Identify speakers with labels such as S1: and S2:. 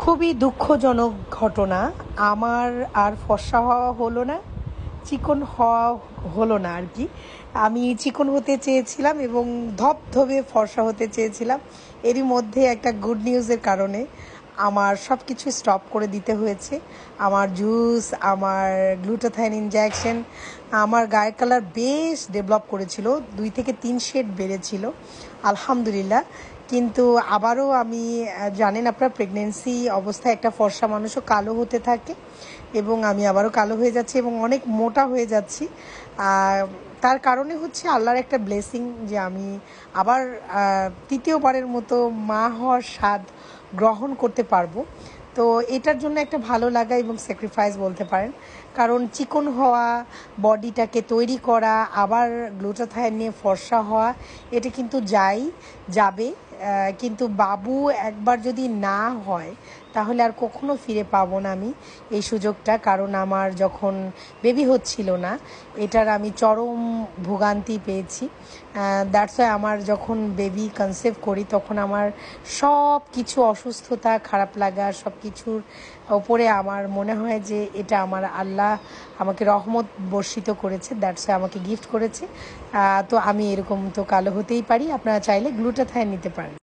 S1: খুবই দুঃখজনক ঘটনা। আমার আর ফর্সা হওয়া হলো না, চিকন হওয়া হলো না আর কি। আমি চিকন হতে চেয়েছিলাম এবং ধবধবে ফর্সা হতে চেয়েছিলাম। এরই মধ্যে একটা গুড নিউজের কারণে আমার সব কিছু স্টপ করে দিতে হয়েছে। আমার জুস, আমার গ্লুটাথাইন ইনজেকশন আমার গায়ের কালার বেশ ডেভেলপ করেছিল, 2 থেকে 3 শেড বেড়েছিল আলহামদুলিল্লাহ। কিন্তু আবারও আমি জানেন আপনার প্রেগনেন্সি অবস্থায় একটা ফর্সা মানুষও কালো হতে থাকে এবং আমি আবারও কালো হয়ে যাচ্ছি এবং অনেক মোটা হয়ে যাচ্ছি। তার কারণে হচ্ছে আল্লাহর একটা ব্লেসিং যে আমি আবার তৃতীয়বারের মতো মা হওয়ার স্বাদ গ্রহণ করতে পারবো। তো এটার জন্য একটা ভালো লাগা এবং স্যাক্রিফাইস বলতে পারেন, কারণ চিকন হওয়া, বডিটাকে তৈরি করা, আবার গ্লুটাথাইন নিয়ে ফর্সা হওয়া, এটা কিন্তু যাবে। কিন্তু বাবু একবার যদি না হয় তাহলে আর কখনো ফিরে পাবো না আমি এই সুযোগটা। কারণ আমার যখন বেবি হচ্ছিল না, এটার আমি চরম ভোগান্তি পেয়েছি। দ্যাটস ওয়াই আমার যখন বেবি কনসেপ্ট করি তখন আমার সব কিছু অসুস্থতা, খারাপ লাগা, সব কিছুর ওপরে আমার মনে হয় যে এটা আমার আল্লাহ আমাকে রহমত বর্ষিত করেছে, দ্যাটস ওয়াই আমাকে গিফট করেছে। তো আমি এরকম তো কালো হতেই পারি। আপনারা চাইলে গ্লুটাথাইন নিতে পারেন।